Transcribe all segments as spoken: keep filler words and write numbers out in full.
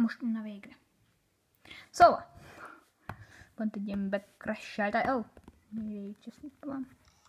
most, na végre. Szóval, pont egy ilyen bekrasselt, ó, így ezt itt van.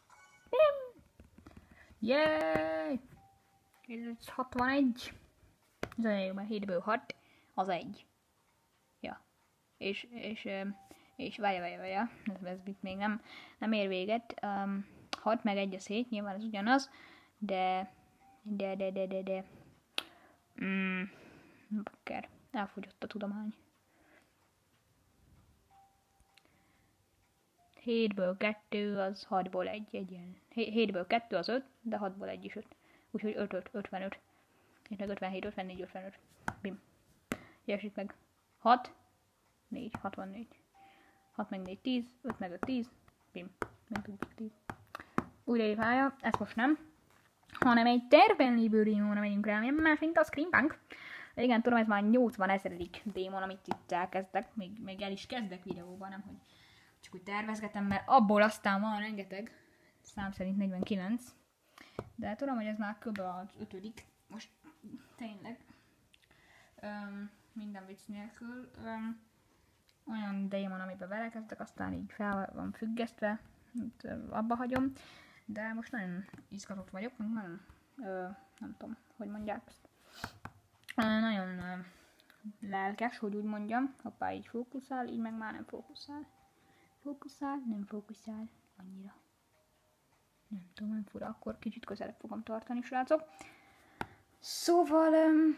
Yay! Ez hatvanegy. Ez olyan jó, mert hétből hat, az egy. Ja. És, és, és várja, várja, várja, ez, ez itt még nem, nem ér véget. Um, hat meg egy a szét, nyilván ez ugyanaz, de, de, de, de, de, de. Mm, bakker, elfogyott a tudomány. hétből kettő az hatból egy, egy ilyen. hétből kettő az öt, de hatból egy is öt. Úgyhogy öt, öt, ötvenöt. Itt meg ötvenhét, ötvennégy, ötvenöt. Bim. És itt meg hat, négy, hatvannégy. hat meg négy, tíz, öt meg öt, tíz. Bim. Meg tudjuk tíz. Újraírvája, ezt most nem. Hanem egy terven lévő démonra megyünk rá, milyen más, mint a Screampunk. Igen, tudom, ez már nyolcvanezeredik démon, amit itt elkezdek. Még, még el is kezdek videóban, nem, hogy csak úgy tervezgetem, mert abból aztán van rengeteg. Szám szerint negyvenkilenc. De tudom, hogy ez már kb. Az ötödik. Most tényleg. Öm, minden vicc nélkül. Öm, olyan démon, amiben belekezdek, aztán így fel van függesztve. Itt, ö, abba hagyom. De most nagyon izgatott vagyok, nagyon, ö, nem tudom, hogy mondják ezt. Ö, nagyon ö, lelkes, hogy úgy mondjam. Hoppá, így fókuszál, így meg már nem fókuszál. Fókuszál, nem fókuszál annyira. Nem tudom, nem fura, akkor kicsit közelebb fogom tartani, srácok. Szóval, um,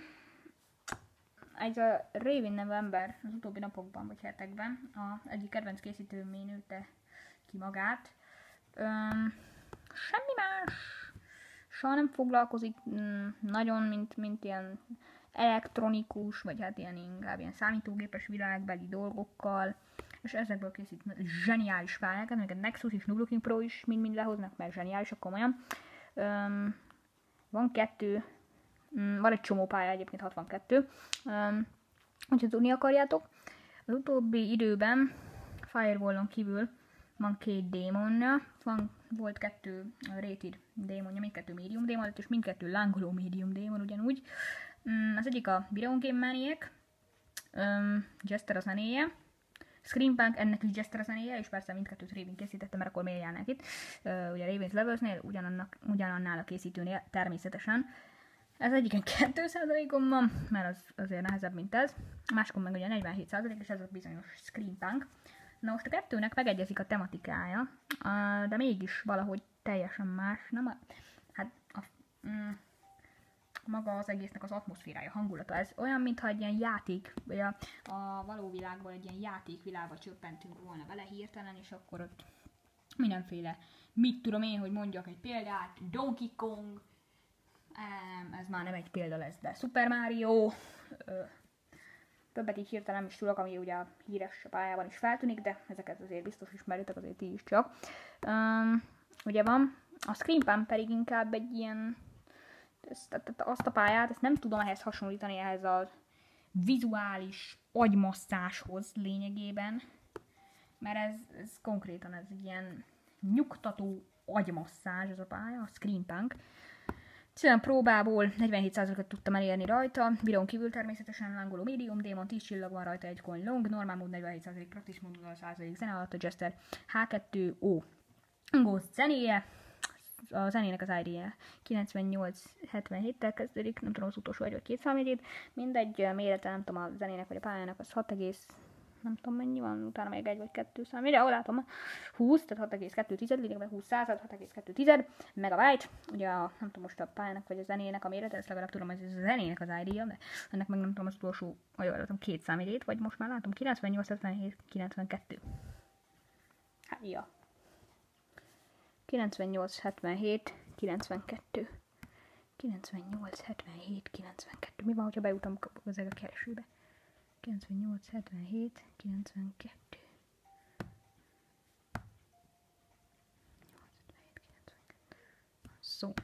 ez a Raven nevű ember az utóbbi napokban, vagy hetekben a egyik kedvenc készítőmé nőtte ki magát. Um, semmi más. Soha nem foglalkozik um, nagyon, mint, mint ilyen elektronikus, vagy hát ilyen inkább ilyen számítógépes világbeli dolgokkal. És ezekből készít zseniális pályákat, amiket Nexus és Nubluking Pro is mind-mind lehoznak, mert zseniálisak komolyan. Um, van kettő, um, van egy csomó pálya, egyébként hatvankettő, um, hogyha tudni akarjátok. Az utóbbi időben Firewall-on kívül van két démonja, van, volt kettő rated démonja, mindkettő medium démon, és mindkettő lángoló medium démon ugyanúgy. Um, az egyik a Video Game Maniac, um, Jester a zenéje, Screampunk, ennek is Jester a zenéje, és persze mindkettőt Raven készítette, mert akkor miért járnák itt. Uh, ugye Raven's Levelsnél, ugyanannak, ugyanannál a készítőnél természetesen. Ez egyiken kettő százalékon van, mert az azért nehezebb, mint ez. A másikon meg ugye negyvenhét százalék, és ez a bizonyos Screampunk. Na most a kettőnek megegyezik a tematikája, uh, de mégis valahogy teljesen más. Nem a, hát a, mm, maga az egésznek az atmoszférája, hangulata. Ez olyan, mintha egy ilyen játék, vagy a, a való világból egy ilyen játékvilágba csöppentünk volna bele hirtelen, és akkor ott mindenféle, mit tudom én, hogy mondjak egy példát, Donkey Kong, ez már nem egy példa lesz, de Super Mario, többet így hirtelen nem is tudok, ami ugye a híres pályában is feltűnik, de ezeket azért biztos ismeritek, azért ti is csak. Um, ugye van, a Screampunk pedig inkább egy ilyen, ezt, azt a pályát, ezt nem tudom ehhez hasonlítani, ehhez a vizuális agymasszáshoz lényegében, mert ez, ez konkrétan ez egy ilyen nyugtató agymasszázs ez a pálya, a Screampunk. Egyszerűen próbából negyvenhét százalékot tudtam elérni rajta, videón kívül természetesen lángoló medium, démon tíz csillag van rajta, egy coin long, normál mód negyvenhét százalék, praktis mód nulla százalék zene alatt, a Jester há kettő ó Ghost zenéje, a zenének az i dé-je kilencvennyolc hetvenhéttel kezdődik, nem tudom az utolsó egy vagy két számjegyét, mindegy mérete, nem tudom a zenének vagy a pályának, az hat, nem tudom mennyi van, utána még egy vagy kettő számjegy, ahol látom húsz, tehát hat egész kettő tized, lényegben húsz század, hat egész kettő tized megabyte, ugye a, nem tudom most a pályának vagy a zenének a mérete, ezt legalább tudom, hogy ez a zenének az i dé-je, de ennek meg nem tudom az utolsó, vagy jól látom, két számjegyét, vagy most már látom kilencvennyolc hetvenhét kilencvenkettő. Hát ja. kilencvennyolc hetvenhét kilencvenkettő. kilencvennyolc hetvenhét kilencvenkettő. Mi van, hogyha bejutom ezzel a keresőbe? kilencvennyolc hetvenhét kilencvenkettő. Song.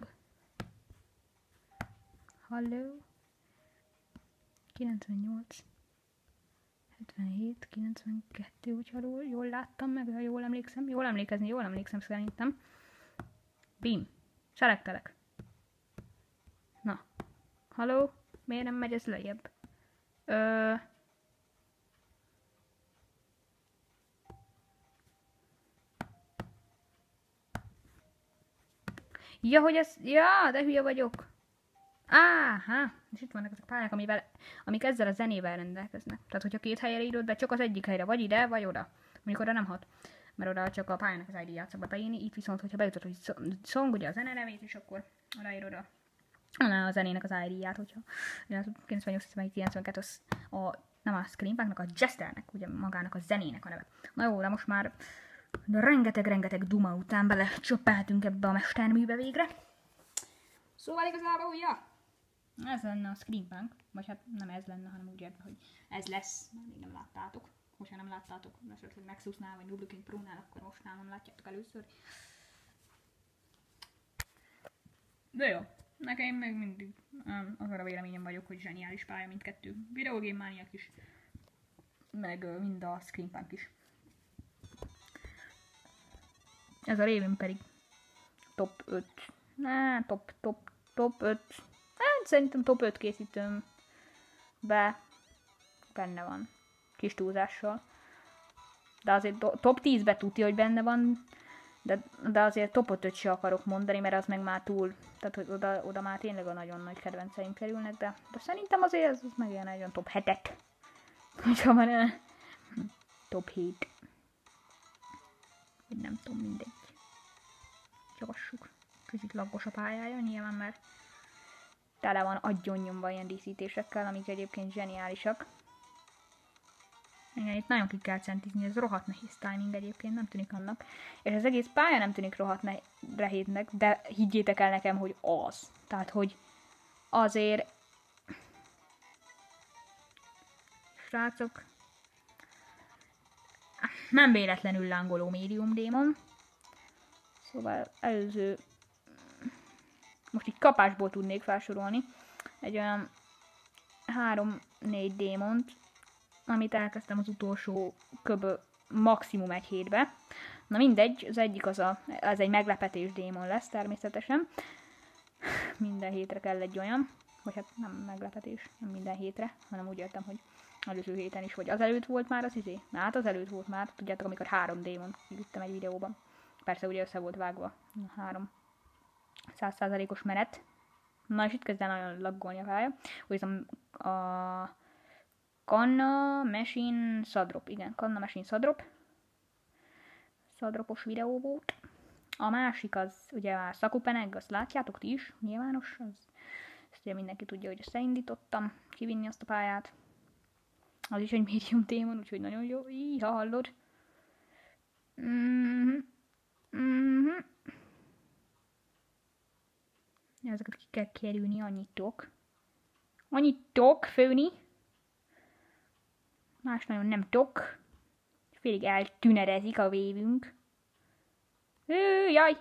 Hello. kilencvennyolc hetvenhét kilencvenkettő, hogyha jól láttam meg, ha jól emlékszem. Jól emlékezni, jól emlékszem szerintem. Bim. Selektelek. Na. Halló? Miért nem megy ez lejjebb? Ö... Ja, hogy ez... Ja, de hülye vagyok. Áhá, és itt vannak ezek a pályák, amivel, amik ezzel a zenével rendelkeznek. Tehát, hogyha két helyre írod be, csak az egyik helyre, vagy ide, vagy oda. Mondjuk oda nem hat, mert oda csak a pályának az i dé játszak be beírni. Itt viszont, hogyha beütöd, hogy song, ugye a zene nevét, és akkor odaírod a, a zenének az i dé-ját, hogyha kilencvennyolc kilencvenkettő a, nem a Screampunknak, a Jesternek, ugye magának a zenének a neve. Na jó, de most már rengeteg-rengeteg duma után bele csöppeltünk ebbe a mesterműbe végre. Szóval igazából, ja, ez lenne a Screampunk, vagy hát nem ez lenne, hanem úgy értve, hogy ez lesz, mert még nem láttátok. Most nem láttátok, esetleg Nexusnál vagy Nubluking Pro-nál, akkor most nem látjátok először. De jó, nekem meg mindig um, azon a véleményem vagyok, hogy zseniális pálya mindkettő. Video Game Maniac is, meg uh, mind a Screampunk is. Ez a Raven pedig top öt. Nah, top, top, top öt. Hát szerintem top öt készítőm be benne van. Kis túlzással. De azért top tízbe tudja, hogy benne van. De, de azért top ötöt se akarok mondani, mert az meg már túl. Tehát, hogy oda, oda már tényleg a nagyon nagy kedvenceim kerülnek, de, de szerintem azért ez, ez meg ilyen nagyon top hetet. Hogyha van el. Top hét. Nem tudom, mindegy. Javassuk. Kicsit laggos a pályája, nyilván, mert tele van agyonnyomva ilyen díszítésekkel, amik egyébként zseniálisak. Igen, itt nagyon ki kell centizni, ez rohadt nehéz timing egyébként, nem tűnik annak. És az egész pálya nem tűnik rohadt nehéznek, de higgyétek el nekem, hogy az. Tehát, hogy azért... Srácok... Nem véletlenül lángoló médium démon. Szóval előző... Most így kapásból tudnék felsorolni egy olyan három-négy démont, amit elkezdtem az utolsó kb. Maximum egy hétbe. Na mindegy, az egyik az, a, az egy meglepetés démon lesz természetesen. Minden hétre kell egy olyan, vagy hát nem meglepetés, nem minden hétre, hanem úgy értem, hogy előző héten is, vagy azelőtt volt már az izé. Na hát azelőtt volt már, tudjátok, amikor három démont kivittem egy videóban. Persze ugye össze volt vágva a három száz százalékos menet. Na és itt kezd el nagyon laggolni a pálya. Hogy ez a, a Kanna Machine Szadrop. Igen, Kanna Machine Szadrop. Szadropos videó volt. A másik az ugye a Sakupeneg, azt látjátok ti is, nyilvános. Az, ezt ugye mindenki tudja, hogy ezt elindítottam kivinni azt a pályát. Az is egy médium témon, úgyhogy nagyon jó. Így, ha hallod. Mm-hmm. Mm-hmm. Ezeket ki kell kerülni, annyit tok. Annyit tok főni. Más nagyon nem tok. Félig eltünerezik a vévünk. Ő, jaj!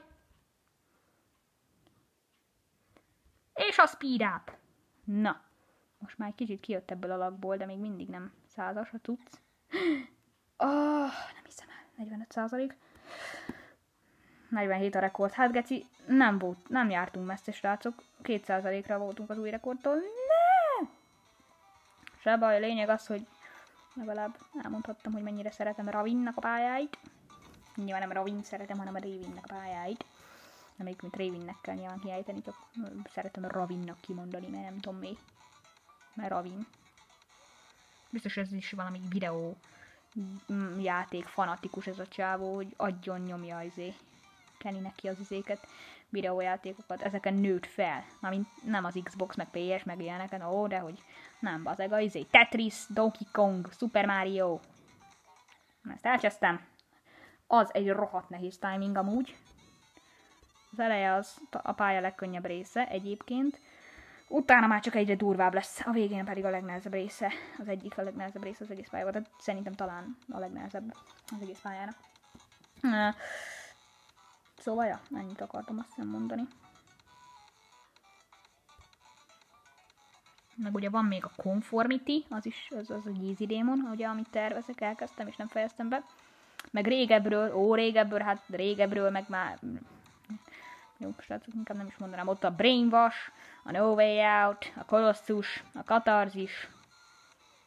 És a speed up. Na. Most már egy kicsit kijött ebből a lagból, de még mindig nem százas, ha tudsz. Oh, nem hiszem el. negyvenöt százalék. negyvenhét a rekord. Hát geci, nem volt, nem jártunk messze, srácok. két százalékra voltunk az új rekordtól. Ne! Se baj, a lényeg az, hogy legalább elmondhattam, hogy mennyire szeretem Ravinnak a pályáit. Nyilván nem Ravin szeretem, hanem a Ravinnek a pályáit. Nem mint Ravinnek kell nyilván kiejteni, csak szeretem a Ravinnak kimondani, mert nem tudom mi. Mert Ravin. Biztos ez is valami videó játék fanatikus ez a csávó, hogy adjon nyomja izé. Kenni neki az izéket, videójátékokat, ezeken nőtt fel. Mármint nem az Xbox, meg pé es, meg ilyeneken, ó, de hogy nem, bazeg, a izé, Tetris, Donkey Kong, Super Mario. Ezt elcsesztem. Az egy rohadt nehéz timing amúgy. Az eleje az a pálya legkönnyebb része egyébként. Utána már csak egyre durvább lesz, a végén pedig a legnehezebb része. Az egyik a legnehezebb része az egész pályának, tehát szerintem talán a legnehezebb az egész pályának. Szóval, ja, ennyit akartam azt hiszem mondani. Meg ugye van még a Conformity, az is, az, az a Yeezy Demon, ugye, amit tervezek, elkezdtem és nem fejeztem be. Meg régebről, ó, régebről, hát régebről, meg már... Jó, srácok, inkább nem is mondanám, ott a Brainwash, a No Way Out, a Colossus, a Katarzis,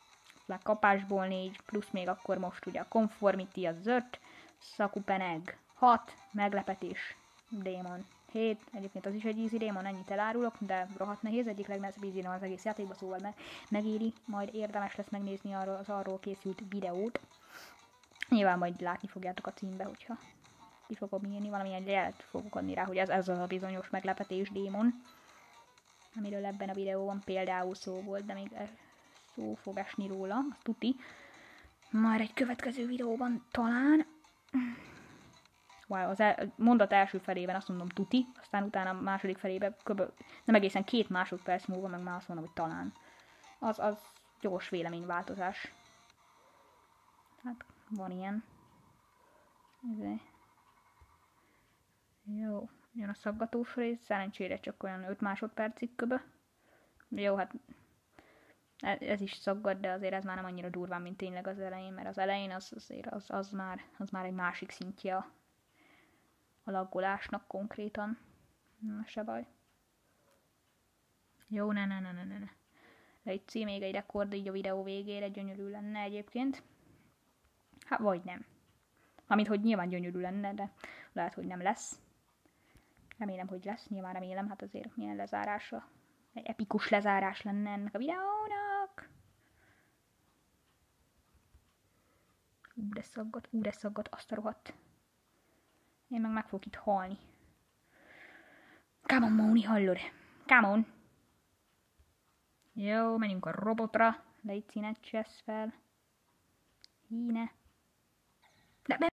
már kapásból négy, plusz még akkor most ugye a conformity az öt, szakupeneg hat, meglepetés, démon hét, egyébként az is egy easy démon, ennyit elárulok, de rohadt nehéz, egyik legnehezebb easy az egész játékban, szóval meg, megéri, majd érdemes lesz megnézni arról, az arról készült videót. Nyilván majd látni fogjátok a címbe, hogyha ki fogom írni, valamilyen jelet fogok adni rá, hogy ez, ez az a bizonyos meglepetés démon, amiről ebben a videóban például szó volt, de még szó fog esni róla, az tuti. Már egy következő videóban talán. Wow, az el, mondat első felében azt mondom tuti, aztán utána a második felében kb. Nem egészen két másodperc múlva, meg már azt mondom, hogy talán. Az, az gyors véleményváltozás. Hát van ilyen. Ezért. Jó, jön a szaggatós rész, szerencsére csak olyan öt másodpercig kb. Jó, hát ez is szaggat, de azért ez már nem annyira durván, mint tényleg az elején, mert az elején az, azért az, az, már, az már egy másik szintje a, a laggolásnak konkrétan. Na, se baj. Jó, ne, ne, ne, ne, ne. Légy még egy rekord így a videó végére, gyönyörű lenne egyébként. Hát, vagy nem. Amint, hogy nyilván gyönyörű lenne, de lehet, hogy nem lesz. Remélem, hogy lesz, nyilván remélem, hát azért milyen lezárásra. Egy epikus lezárás lenne ennek a videónak. Ú, de szaggat, ú, de szaggat, azt a rohadt. Én meg meg fogok itt halni. Come on, Móni, hallod? Come on. Jó, menjünk a robotra. Légy színet, csesz fel. Híne. De